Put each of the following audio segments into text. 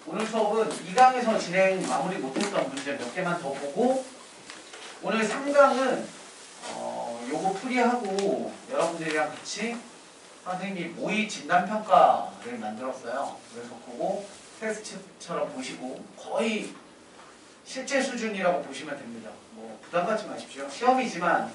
오늘 수업은 2강에서 진행 마무리 못했던 문제 몇 개만 더 보고 오늘 3강은 요거 풀이하고 여러분들이랑 같이 선생님이 모의 진단평가를 만들었어요. 그래서 그거 테스트처럼 보시고 거의 실제 수준이라고 보시면 됩니다. 뭐 부담 갖지 마십시오. 시험이지만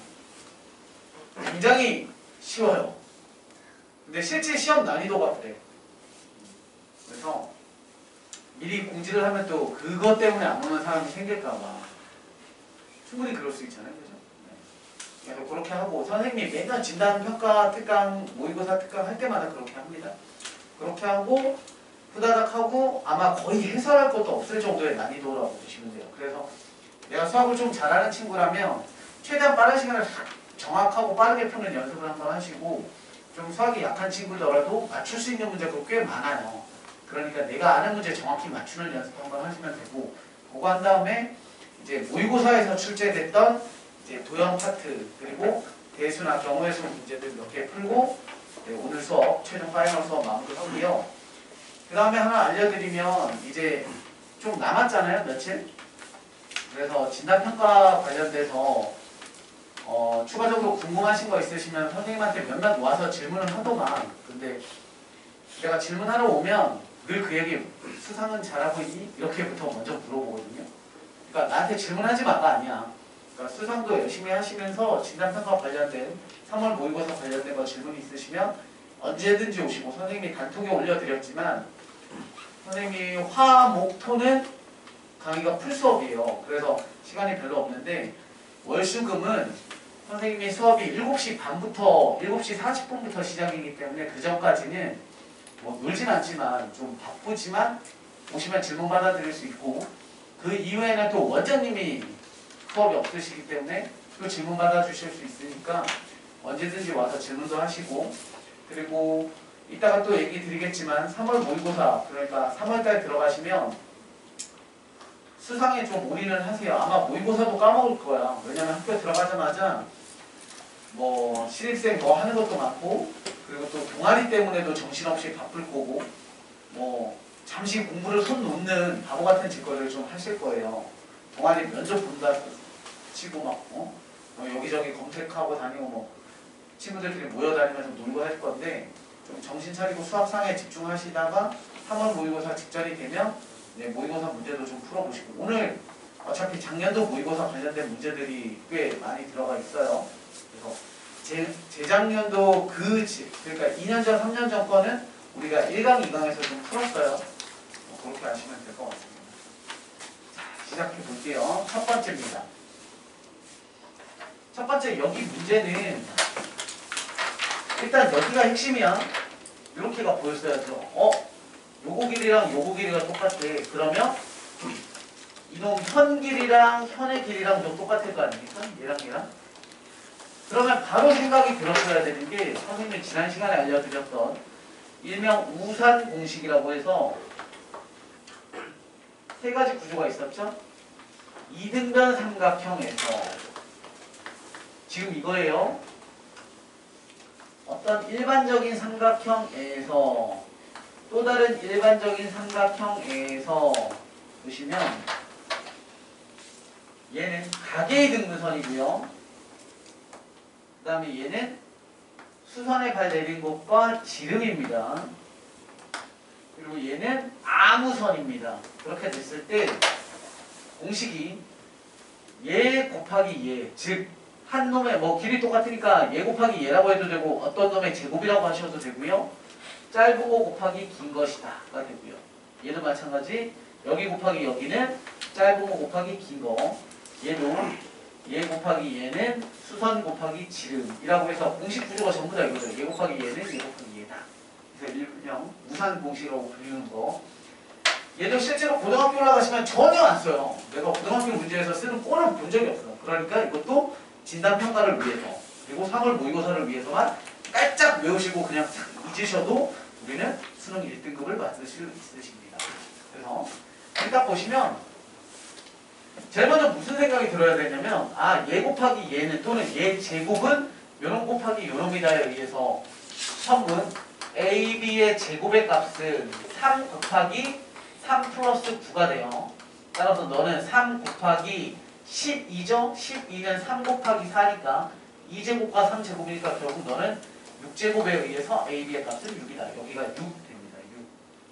굉장히 쉬워요. 근데 실제 시험 난이도가 그래. 그래서 미리 공지를 하면 또 그것 때문에 안 오는 사람이 생길까봐 충분히 그럴 수 있잖아요. 그죠? 네. 그래서 그렇게 하고 선생님이 매년 진단평가 특강, 모의고사 특강 할 때마다 그렇게 합니다. 그렇게 하고 후다닥 하고 아마 거의 해설할 것도 없을 정도의 난이도라고 보시면 돼요. 그래서 내가 수학을 좀 잘하는 친구라면 최대한 빠른 시간을 정확하고 빠르게 푸는 연습을 한번 하시고 좀 수학이 약한 친구더라도 맞출 수 있는 문제가 꽤 많아요. 그러니까 내가 아는 문제 정확히 맞추는 연습 한번 하시면 되고 그거 한 다음에 이제 모의고사에서 출제됐던 이제 도형 파트 그리고 대수나 경우의 수 문제들 몇 개 풀고 네, 오늘 수업 최종 파이널 수업 마무리하고요. 그 다음에 하나 알려드리면 이제 좀 남았잖아요, 며칠. 그래서 진단평가 관련돼서 추가적으로 궁금하신 거 있으시면 선생님한테 몇몇 와서 질문을 하더만. 근데 내가 질문하러 오면 늘 그 얘기 수상은 잘하고 있니? 이렇게부터 먼저 물어보거든요. 그러니까 나한테 질문하지 마가 아니야. 그러니까 수상도 열심히 하시면서 진단평가 관련된 3월 모의고사 관련된 거 질문 있으시면 언제든지 오시고 선생님이 단톡에 올려드렸지만 선생님이 화, 목, 토는 강의가 풀수업이에요. 그래서 시간이 별로 없는데 월수금은 선생님이 수업이 7시 반부터 7시 40분부터 시작이기 때문에 그 전까지는 뭐 놀진 않지만 좀 바쁘지만 오시면 질문 받아드릴 수 있고 그 이후에는 또 원장님이 수업이 없으시기 때문에 또 질문 받아주실 수 있으니까 언제든지 와서 질문도 하시고 그리고 이따가 또 얘기 드리겠지만 3월 모의고사 그러니까 3월달 들어가시면 수상에 좀 올인을 하세요. 아마 모의고사도 까먹을 거야. 왜냐면 학교 들어가자마자 뭐 신입생 뭐 하는 것도 많고 그리고 또 동아리 때문에도 정신없이 바쁠 거고 뭐 잠시 공부를 손 놓는 바보 같은 짓거리를 좀 하실 거예요. 동아리 면접 본다 치고 막 여기저기 검색하고 다니고 뭐 친구들끼리 모여다니면서 놀고 할 건데 좀 정신 차리고 수학상에 집중하시다가 3월 모의고사 직전이 되면 네, 모의고사 문제도 좀 풀어보시고 오늘 어차피 작년도 모의고사 관련된 문제들이 꽤 많이 들어가 있어요. 그래서 재작년도 그러니까 2년 전, 3년 전 거는 우리가 1강, 2강에서 좀 풀었어요. 그렇게 아시면 될 것 같습니다. 자, 시작해 볼게요. 첫 번째입니다. 첫 번째 여기 문제는 일단 여기가 핵심이야. 이렇게가 보였어야죠. 요거 길이랑 요거 길이가 똑같아. 그러면 이놈 현 길이랑 현의 길이랑 좀 똑같을 거 아닙니까? 얘랑 얘랑. 그러면 바로 생각이 들었어야 되는 게 선생님이 지난 시간에 알려드렸던 일명 우산 공식이라고 해서 세 가지 구조가 있었죠. 이등변 삼각형에서 지금 이거예요. 어떤 일반적인 삼각형에서 또 다른 일반적인 삼각형에서 보시면 얘는 가계의 등분선이고요. 그 다음에 얘는 수선에 발 내린 곳과 지름입니다. 그리고 얘는 아무선입니다. 그렇게 됐을 때 공식이 얘 곱하기 얘, 즉 한 놈의 뭐 길이 똑같으니까 얘 곱하기 얘라고 해도 되고 어떤 놈의 제곱이라고 하셔도 되고요. 짧은 거 곱하기 긴 것이다가 되고요. 얘도 마찬가지 여기 곱하기 여기는 짧은 거 곱하기 긴 거 얘도 얘 곱하기 얘는 수선 곱하기 지름이라고 해서 공식 구조가 전부 다 이거죠. 얘 곱하기 얘는 얘 곱하기 얘다. 그래서 일명 무산 공식이라고 불리는 거. 얘도 실제로 고등학교 올라가시면 전혀 안 써요. 내가 고등학교 문제에서 쓰는 꼴을 본 적이 없어요. 그러니까 이것도 진단평가를 위해서 그리고 3월 모의고사를 위해서만 깔짝 외우시고 그냥 잊으셔도 우리는 수능 1등급을 받을 수 있으십니다. 그래서 일단 보시면 제일 먼저 무슨 생각이 들어야 되냐면 얘 곱하기 얘는 또는 얘 제곱은 요놈 곱하기 요놈이다에 의해서 성분 A, B의 제곱의 값은 3 곱하기 3 플러스 9가 돼요. 따라서 너는 3 곱하기 12죠? 12는 3 곱하기 4니까 2제곱과 3제곱이니까 결국 너는 6제곱에 의해서 AB의 값은 6이다. 여기가 6 됩니다. 6.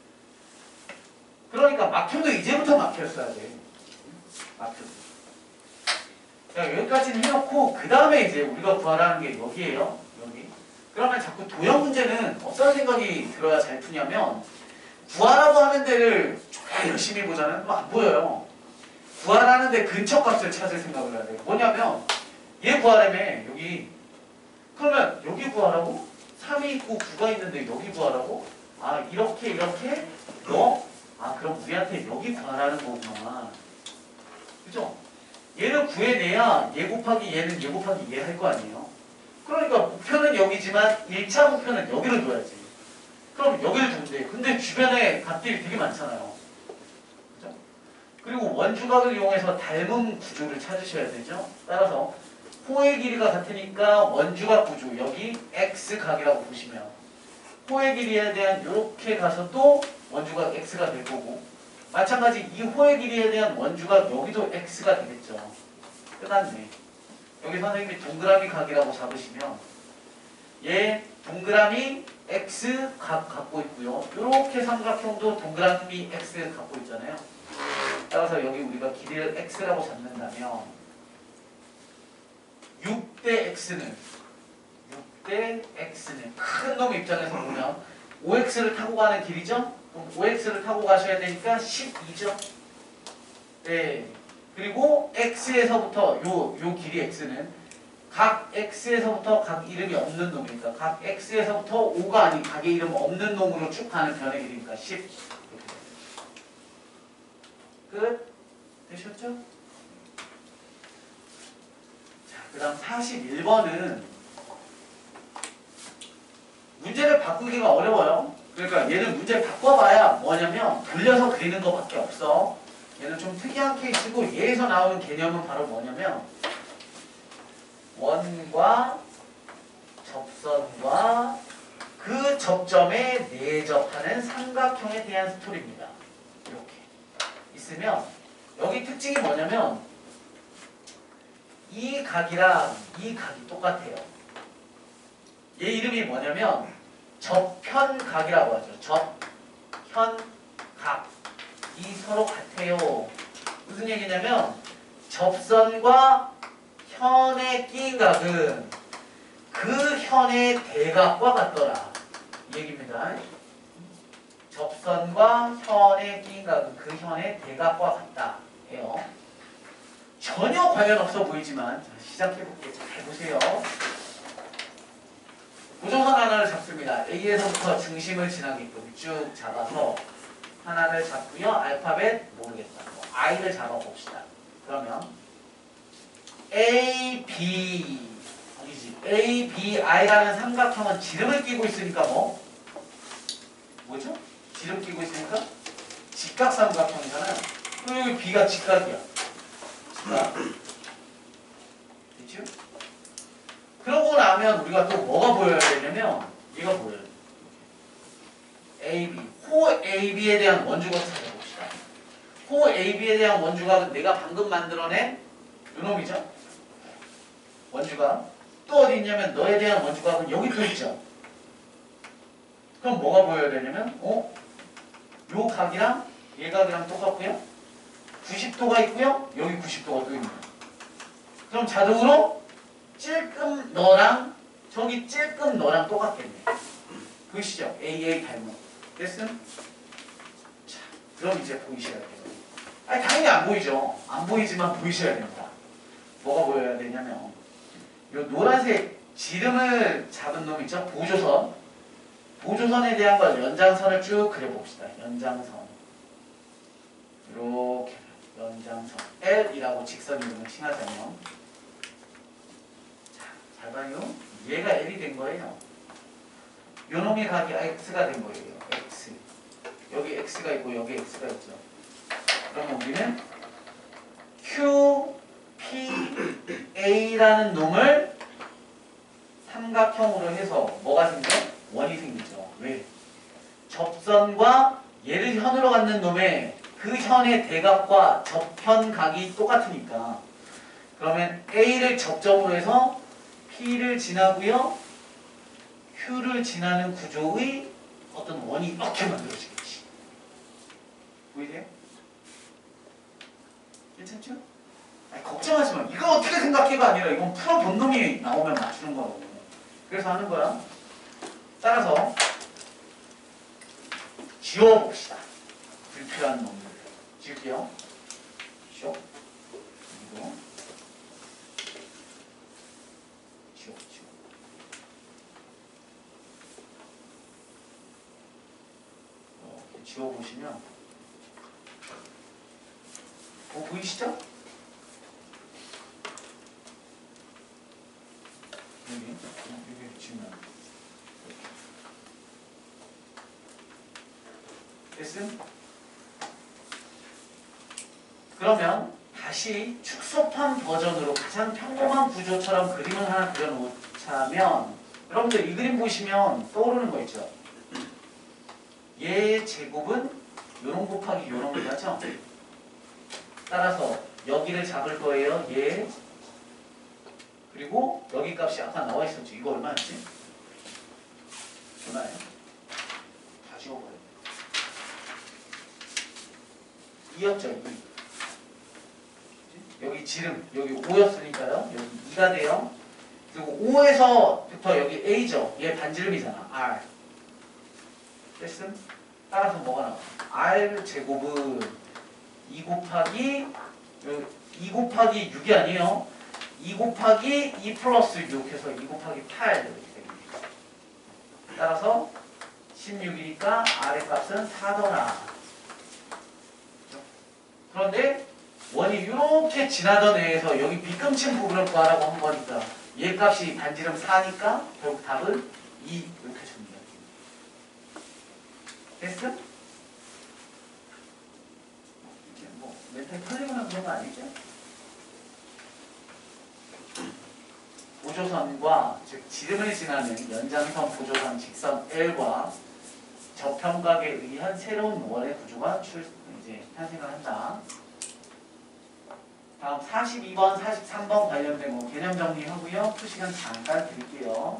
그러니까 막혀도 이제부터 막혔어야 돼. 막혀도. 자, 여기까지는 해놓고 그 다음에 이제 우리가 구하라는 게 여기에요. 여기. 그러면 자꾸 도형 문제는 어떤 생각이 들어야 잘 푸냐면 구하라고 하는 데를 쫙 열심히 보자면 그럼 안 보여요. 구하라는데 근처 값을 찾을 생각을 해야 돼. 뭐냐면 얘 구하라며 여기. 그러면 여기 구하라고? 3이 있고 9가 있는데 여기 구하라고? 아 이렇게 너? 아 그럼 우리한테 여기 구하라는 거구나. 그죠? 얘를 구해내야 얘 곱하기 얘는 얘 곱하기 얘 할 거 아니에요. 그러니까 목표는 여기지만 1차 목표는 여기를 둬야지. 그럼 여기를 두면 돼. 근데 주변에 값들이 되게 많잖아요. 그죠? 그리고 원주각을 이용해서 닮은 구조를 찾으셔야 되죠. 따라서 호의 길이가 같으니까 원주각 구조 여기 x각이라고 보시면 호의 길이에 대한 이렇게 가서 또 원주각 x가 될 거고 마찬가지 이 호의 길이에 대한 원주각 여기도 x가 되겠죠. 끝났네. 여기 선생님이 동그라미 각이라고 잡으시면 얘 동그라미 x각 갖고 있고요. 이렇게 삼각형도 동그라미 x 갖고 있잖아요. 따라서 여기 우리가 길이를 x라고 잡는다면 6대 x는 큰 놈 입장에서 보면 5x를 타고 가는 길이죠? 그럼 5x를 타고 가셔야 되니까 12죠? 네. 그리고 x에서부터 요 길이 x는 각 x에서부터 각 이름이 없는 놈이니까 각 x에서부터 5가 아닌 각의 이름 없는 놈으로 쭉 가는 변의 길이니까 10 이렇게 끝? 되셨죠? 그 다음 41번은 문제를 바꾸기가 어려워요. 그러니까 얘는 문제를 바꿔봐야 뭐냐면 돌려서 그리는 것밖에 없어. 얘는 좀 특이한 케이스고 얘에서 나오는 개념은 바로 뭐냐면 원과 접선과 그 접점에 내접하는 삼각형에 대한 스토리입니다. 이렇게 있으면 여기 특징이 뭐냐면 이 각이랑 이 각이 똑같아요. 얘 이름이 뭐냐면 접현각이라고 하죠. 접현각. 이 서로 같아요. 무슨 얘기냐면 접선과 현에 끼인 각은 그 현의 대각과 같더라. 이 얘기입니다. 접선과 현에 끼인 각은 그 현의 대각과 같다. 해요. 전혀 관련 없어 보이지만 자, 시작해볼게요. 잘 보세요. 고정선 하나를 잡습니다. A에서부터 중심을 지나게끔 쭉 잡아서 하나를 잡고요. 알파벳 모르겠다. I를 잡아봅시다. 그러면 A, B 아니지. A, B, I라는 삼각형은 지름을 끼고 있으니까 뭐죠? 지름 끼고 있으니까 직각삼각형이잖아요. 그럼 여기 B가 직각이야. 됐죠? 그러고 나면 우리가 또 뭐가 보여야 되냐면 얘가 보여요. AB, 호 AB에 대한 원주각을 찾아봅시다. 호 AB에 대한 원주각은 내가 방금 만들어낸 요놈이죠. 원주각. 또 어디 있냐면 너에 대한 원주각은 여기 또 있죠. 그럼 뭐가 보여야 되냐면 요 각이랑 얘 각이랑 똑같고요. 90도가 있고요. 여기 90도가 또 있네요. 그럼 자동으로 찔끔 너랑 저기 찔끔 너랑 똑같겠네. 보이시죠? AA 닮은. 됐음? 자, 그럼 이제 보이셔야 돼요. 아니 당연히 안 보이죠. 안 보이지만 보이셔야 됩니다. 뭐가 보여야 되냐면 요 노란색 지름을 잡은 놈 있죠? 보조선. 보조선에 대한 걸 연장선을 쭉 그려봅시다. 연장선. 이렇게 연장선 L이라고 직선 이름을 칭하자면 자, 잘 봐요. 얘가 L이 된 거예요. 요놈의 각이 X가 된 거예요. X. 여기 X가 있고 여기 X가 있죠. 그러면 우리는 Q, P, A라는 놈을 삼각형으로 해서 뭐가 생겨? 원이 생기죠. 왜? 접선과 얘를 현으로 갖는 놈의 그 현의 대각과 접현각이 똑같으니까 그러면 A를 접점으로 해서 P를 지나고요. Q를 지나는 구조의 어떤 원이 이렇게 만들어지겠지. 보이세요? 괜찮죠? 아니, 걱정하지 마. 이거 어떻게 생각해가 아니라 이건 풀어 본 놈이 나오면 맞추는 거라고. 그래서 하는 거야. 따라서 지워봅시다. 불필요한 놈들. 지울게요. 쇼. 그리고 지워. 이렇게 지워보시면 보이시죠? 여기 지우면 됐음? 그러면 다시 축소판 버전으로 가장 평범한 구조처럼 그림을 하나 그려놓자면 여러분들 이 그림 보시면 떠오르는 거 있죠? 얘의 제곱은 요런 곱하기 요런 거죠? 따라서 여기를 잡을 거예요. 얘 그리고 여기 값이 아까 나와 있었죠. 이거 얼마였지? 얼마예요? 다 지워버려요. 2였죠. 2. 여기 지름, 여기 5였으니까요. 여기 2가 돼요. 그리고 5에서부터 여기 A죠. 얘 반지름이잖아. R. 됐음? 따라서 뭐가 나와? R 제곱은 2 곱하기 6이 아니에요. 2 곱하기 2 플러스 6 해서 2 곱하기 8 이렇게 됩니다. 따라서 16이니까 R의 값은 4더라. 그런데 원이 이렇게 지나던 애에서 여기 밑금친 부분을 구하라고 한 거니까 얘 값이 반지름 4니까 결국 답은 2 이렇게 줍니다. 됐어? 뭐 멘탈 털리거나 그런 거 아니죠? 보조선과 즉 지름을 지나는 연장선 보조선 직선 L과 접현각에 의한 새로운 원의 구조가 이제 탄생을 한다. 다음 42번, 43번 관련된 거 개념 정리하고요. 푸 시간 잠깐 드릴게요.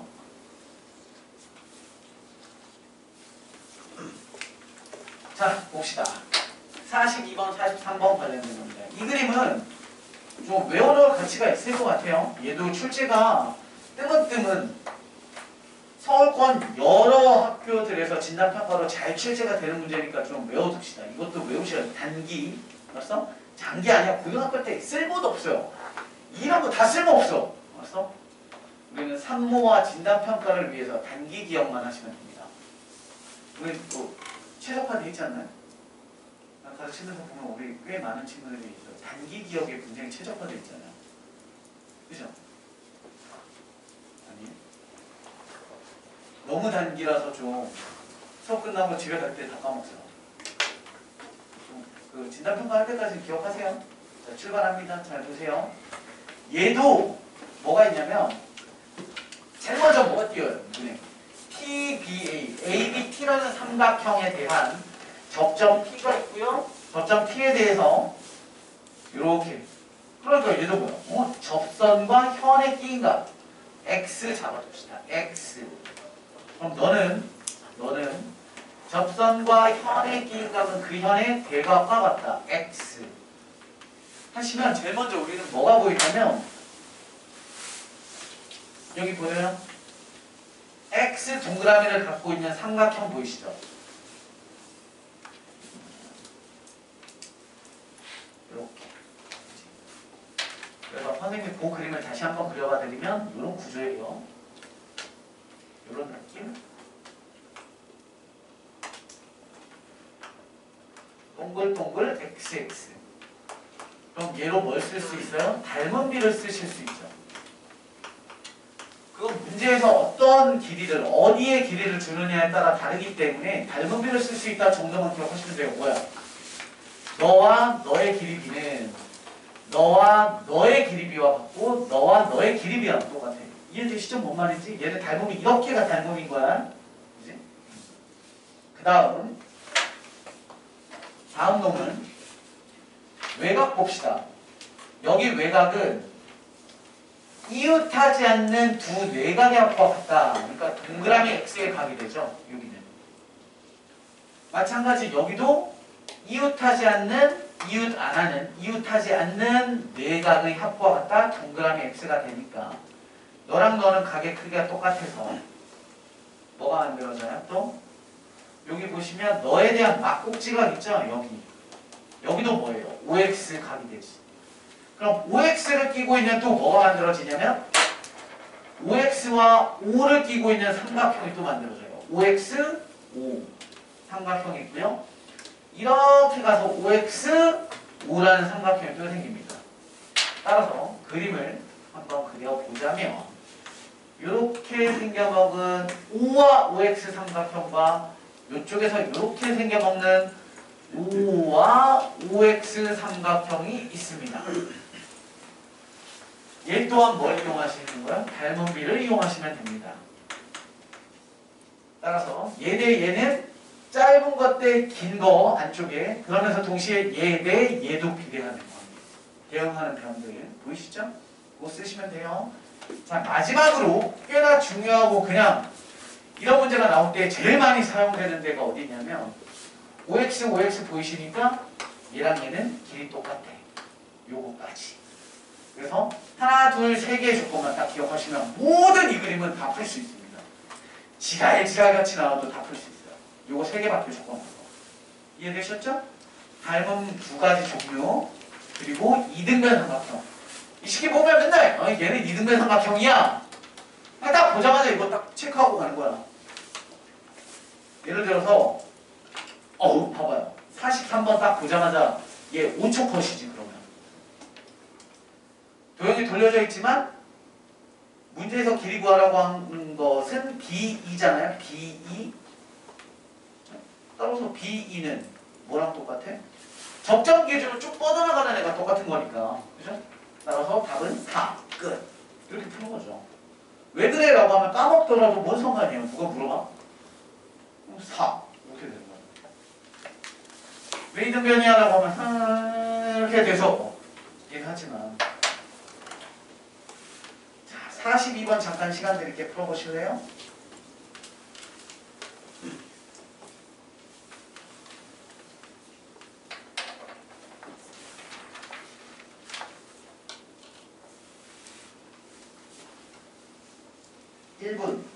자, 봅시다. 42번, 43번 관련된 겁니다. 이 그림은 좀 외워놓을 가치가 있을 것 같아요. 얘도 출제가 뜨문뜨문 서울권 여러 학교들에서 진단평가로 잘 출제가 되는 문제니까 좀 외워둡시다. 이것도 외우셔야 돼요. 단기. 알았어? 장기 아니야. 고등학교 때 쓸모도 없어요. 이런 거 다 쓸모없어. 알았어? 우리는 산모와 진단평가를 위해서 단기 기억만 하시면 됩니다. 우리 또 최적화되어 있지 않나요? 가르치면서 보면 우리 꽤 많은 친구들이 있어요. 단기 기억에 굉장히 최적화되어 있잖아요. 그죠? 아니? 너무 단기라서 좀 수업 끝나고 집에 갈 때 다 까먹어요. 그 진단평가 할 때까지 기억하세요. 자, 출발합니다. 잘 보세요. 얘도 뭐가 있냐면 제일 먼저 뭐가 띄어요? 눈에 TBA, ABT라는 삼각형에 대한 접점 P가 있고요. 접점 P에 대해서 이렇게 그러니까 얘도 뭐야? 접선과 현의 끼인 값 X 잡아줍시다. X. 그럼 너는 접선과 현의 끼인 값은 그 현의 대각과 같다. X. 하시면 제일 먼저 우리는 뭐가 보이냐면 여기 보여요? X 동그라미를 갖고 있는 삼각형 보이시죠? 이렇게. 그래서 선생님이 그 그림을 다시 한번 그려봐 드리면 이런 구조예요. 이런 느낌. 동글동글 XX. 그럼 얘로 뭘 쓸 수 있어요? 닮은 비를 쓰실 수 있죠. 그건 문제에서 어떤 길이를, 어디에 길이를 주느냐에 따라 다르기 때문에 닮은 비를 쓸 수 있다 정도만 기억하시면 돼요. 뭐야? 너와 너의 길이 비는 너와 너의 길이 비와 같고 너와 너의 길이 비와 똑같아. 이해되시죠? 뭔 말인지? 얘는 닮음이 이렇게가 닮음인 거야. 그지? 다음 놈은 외곽 봅시다. 여기 외곽은 이웃하지 않는 두 내각의 합과 같다. 그러니까 동그라미 x의 각이 되죠. 여기는. 마찬가지 여기도 이웃하지 않는, 이웃하지 않는 내각의 합과 같다. 동그라미 x가 되니까 너랑 너는 각의 크기가 똑같아서 뭐가 만들어져요? 또 여기 보시면 너에 대한 막꼭지각 있죠? 여기도 뭐예요? OX 각이 되지. 그럼 OX를 끼고 있는 또 뭐가 만들어지냐면 OX와 O를 끼고 있는 삼각형이 또 만들어져요. OX, O 삼각형이 있고요. 이렇게 가서 OX, O라는 삼각형이 또 생깁니다. 따라서 그림을 한번 그려보자면 이렇게 생겨먹은 O와 OX 삼각형과 이쪽에서 이렇게 생겨먹는 O와 OX 삼각형이 있습니다. 얘 또한 뭘 이용하시는 거예요? 닮은 비를 이용하시면 됩니다. 따라서 얘 대 얘는 짧은 것 대 긴 거 안쪽에, 그러면서 동시에 얘 대 얘도 비례하는 거. 대응하는 변들 보이시죠? 그거 쓰시면 돼요. 자, 마지막으로 꽤나 중요하고 그냥 이런 문제가 나올 때 제일 많이 사용되는 데가 어디냐면 OX, OX 보이시니까 얘랑 얘는 길이 똑같아. 요거까지. 그래서 하나, 둘, 세 개의 조건만 딱 기억하시면 모든 이 그림은 다 풀 수 있습니다. 지랄같이 나와도 다 풀 수 있어요. 요거 세 개밖에 조건으로. 이해되셨죠? 닮은 두 가지 종류, 그리고 이등변 삼각형. 이 시기 보면 맨날 얘는 이등변 삼각형이야. 딱 보자마자 이거 딱 체크하고 가는 거야. 예를 들어서 봐봐요. 43번 딱 보자마자 얘 5초 컷이지 그러면. 도형이 돌려져 있지만 문제에서 길이 구하라고 한 것은 B2잖아요. B2. 따라서 B2는 뭐랑 똑같아? 접점 기준으로 쭉 뻗어나가는 애가 똑같은 거니까. 그죠? 따라서 답은 4. 끝. 이렇게 푸는 거죠. 왜 그래? 라고 하면 까먹더라도 뭔 상관이에요? 누가 물어봐? 4. 이렇게 되는 거예요. 왜 이등변이야? 라고 하면 이렇게 돼서 얘는 하지만 자, 42번 잠깐 시간 드릴게 풀어보실래요? (1분)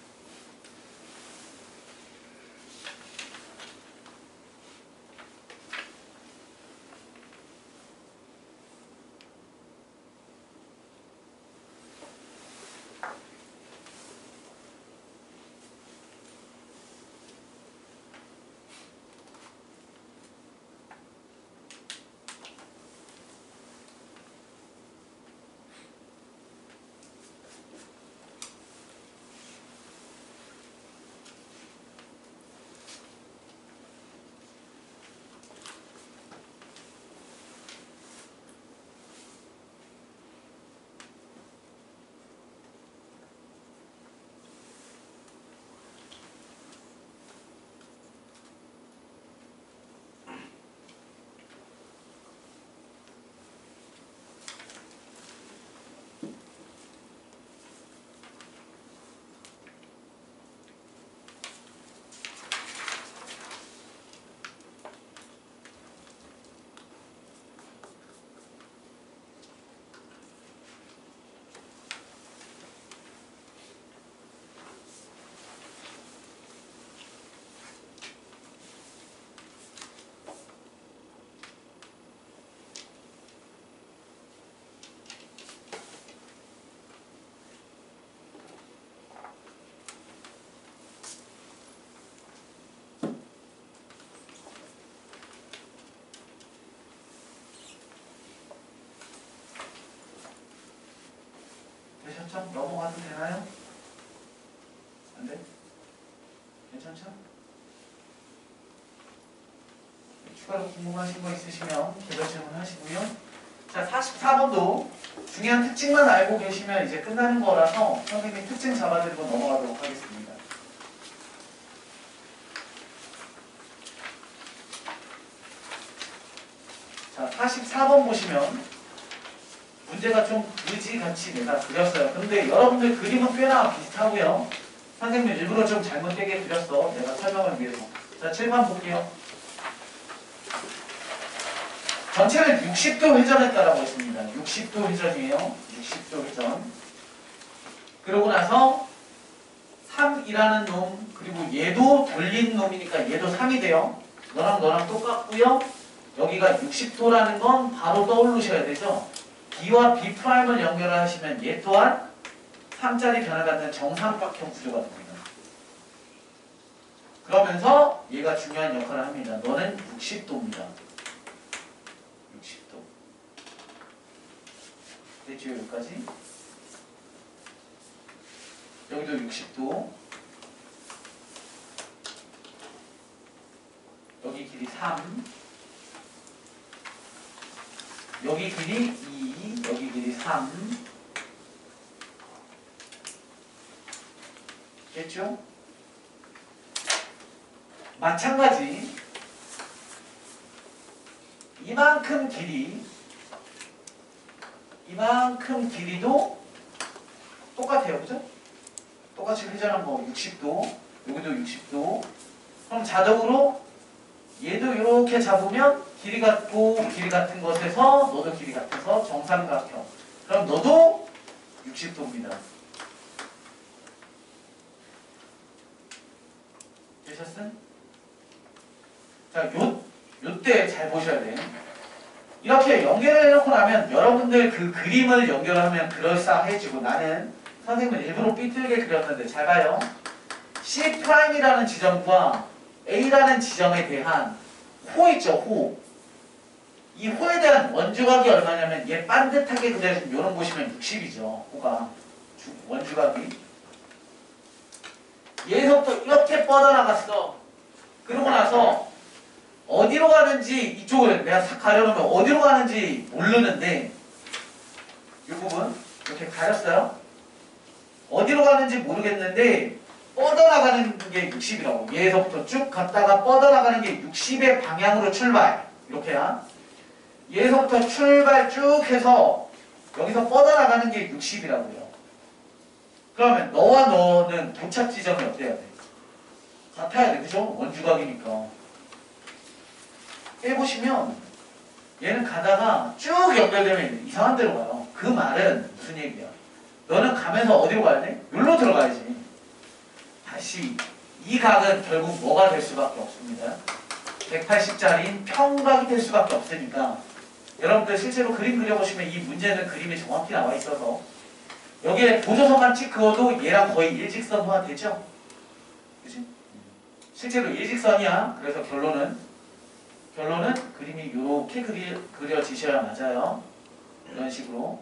되셨죠? 넘어가도 되나요? 안 돼? 괜찮죠? 추가로 궁금하신 거 있으시면 개별 질문 하시고요. 자, 44번도 중요한 특징만 알고 계시면 이제 끝나는 거라서 선생님이 특징 잡아드리고 넘어가도록 하겠습니다. 자, 44번 보시면 문제가 좀 의지같이 내가 그렸어요. 근데 여러분들 그림은 꽤나 비슷하고요. 선생님 일부러 좀 잘못되게 그렸어. 내가 설명을 위해서. 자, 7번 볼게요. 전체를 60도 회전했다라고 했습니다. 60도 회전이에요. 60도 회전. 그러고 나서 3이라는 놈, 그리고 얘도 돌린 놈이니까 얘도 3이 돼요. 너랑 똑같고요. 여기가 60도라는 건 바로 떠올리셔야 되죠. B와 B'을 연결하시면 얘 또한 3자리 변을 갖는 정삼각형 구조가 됩니다. 그러면서 얘가 중요한 역할을 합니다. 너는 60도입니다. 60도. 됐죠? 여기까지? 여기도 60도. 여기 길이 3. 여기 길이 2. 여기 길이 3. 됐죠? 마찬가지 이만큼 길이도 똑같아요. 그죠? 똑같이 회전한 거 60도, 여기도 60도. 그럼 자동으로 얘도 이렇게 잡으면 길이 같고 길이 같은 것에서 너도 길이 같아서 정삼각형. 그럼 너도 60도입니다. 되셨음? 자, 요때 잘 보셔야 돼요. 이렇게 연결을 해놓고 나면 여러분들 그 그림을 연결하면 그럴싸해지고 나는 선생님은 일부러 삐뚤게 그렸는데 잘 봐요. C'이라는 지점과 A라는 지점에 대한 호 있죠, 호. 이 호에 대한 원주각이 얼마냐면 얘 반듯하게 그려진 요런 보시면 60이죠, 호가. 원주각이. 얘에서부터 이렇게 뻗어나갔어. 그러고 나서 어디로 가는지 이쪽을 내가 싹 가려놓으면 어디로 가는지 모르는데 이 부분 이렇게 가렸어요. 어디로 가는지 모르겠는데 뻗어나가는 게 60이라고. 얘에서부터 쭉 갔다가 뻗어나가는 게 60의 방향으로 출발. 이렇게야. 얘에서부터 출발 쭉 해서 여기서 뻗어나가는 게 60이라고요. 그러면 너와 너는 도착 지점이 어때야 돼? 같아야 돼. 그죠? 원주각이니까. 해보시면 얘는 가다가 쭉 연결되면 이상한 데로 가요. 그 말은 무슨 얘기야? 너는 가면서 어디로 가야 돼? 여기로 들어가야지. 다시 이 각은 결국 뭐가 될 수밖에 없습니다. 180짜리인 평각이 될 수밖에 없으니까 여러분들 실제로 그림 그려보시면 이 문제는 그림이 정확히 나와 있어서 여기에 보조선만 찍 그어도 얘랑 거의 일직선화 되죠? 그치? 실제로 일직선이야. 그래서 결론은 그림이 이렇게 그려지셔야 맞아요. 이런 식으로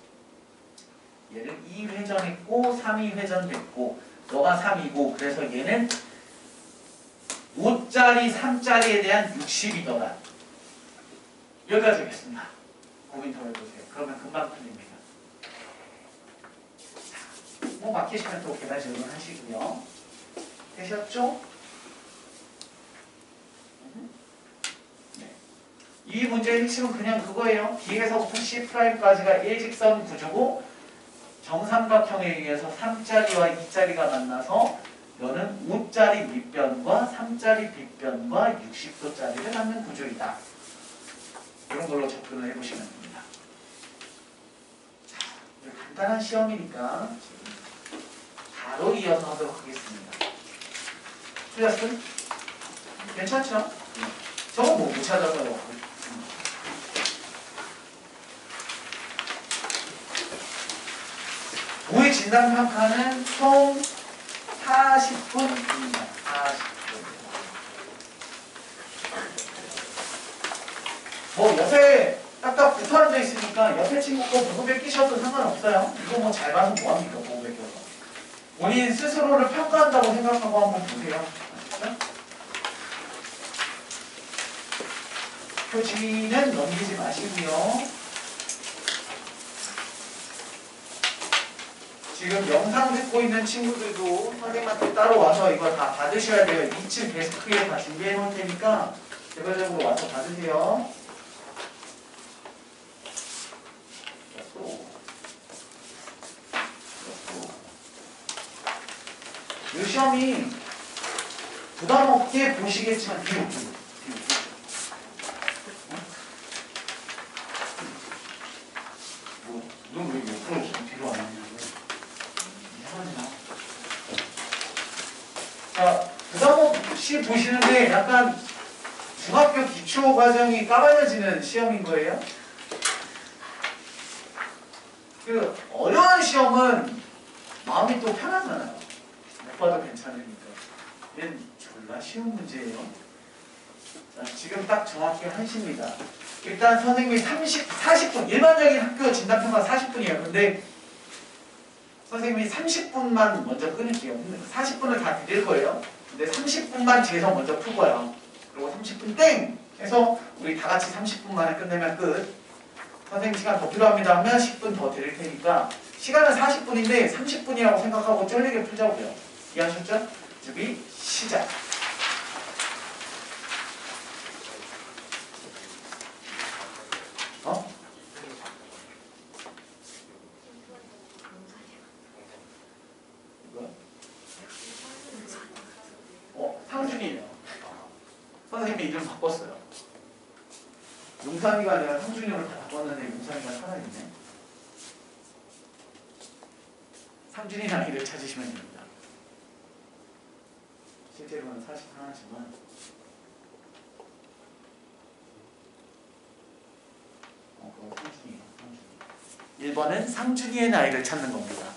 얘를 2 회전했고 3이 회전됐고 너가 3이고 그래서 얘는 5짜리 3짜리에 대한 60이더라. 여기까지 하겠습니다. 고민 더 해보세요. 그러면 금방 풀립니다. 뭐 막히시면 또 계단 질문하시고요. 되셨죠? 네. 이 문제의 핵심은 그냥 그거예요. B에서부터 C'까지가 일직선 구조고 정삼각형에 의해서 3짜리와 2짜리가 만나서 너는 5짜리 밑변과 3짜리 빗변과 60도짜리를 갖는 구조이다. 이런 걸로 접근을 해보시면 됩니다. 자, 간단한 시험이니까 바로 이어서 하도록 하겠습니다. 틀렸음? 괜찮죠? 저거 뭐 못 찾아서요. 모의 진단평가는 총 40분입니다. 40분. 뭐 옆에 딱딱 붙어 앉아 있으니까 옆에 친구 거 보고 뺏기셔도 상관없어요. 이거 뭐 잘 봐서 뭐합니까? 보고 뺏겨서. 본인 스스로를 평가한다고 생각하고 한번 보세요. 표지는 넘기지 마시고요. 지금 영상 듣고 있는 친구들도 선생님한테 따로 와서 이거 다 받으셔야 돼요. 2층 데스크에 다 준비해 놓을 테니까 개별적으로 와서 받으세요. 시험이 부담 없게 보시겠지만 뒤로. 넌왜 옆으로 뒤로 안 하냐고. 이상하지 마. 자, 부담 없이 보시는데 약간 중학교 기초 과정이 까발려지는 시험인 거예요. 그 어려운 시험은 마음이 또 편하잖아요. 못 봐도 괜찮으니까. 얘는 졸라 쉬운 문제예요. 자, 지금 딱 정확히 1시입니다. 일단 선생님이 40분, 일반적인 학교 진단평가 40분이에요. 근데 선생님이 30분만 먼저 끊을게요. 40분을 다 드릴 거예요. 근데 30분만 재서 먼저 풀고요. 그리고 30분 땡! 해서 우리 다 같이 30분 만에 끝내면 끝. 선생님 시간 더 필요합니다 하면 10분 더 드릴 테니까 시간은 40분인데 30분이라고 생각하고 쫄리게 풀자고요. 이해하셨죠? 준비 시작. 상준이에요. 선생님이 이름 바꿨어요. 용산이가 아니라 상준이로 다 바꿨는데 용산이가 살아있네. 상준이라는 아이를 찾으시면 됩니다. 실제로는 41지만 그거 상준이에요. 상준이. 1번은 상준이의 나이를 찾는 겁니다.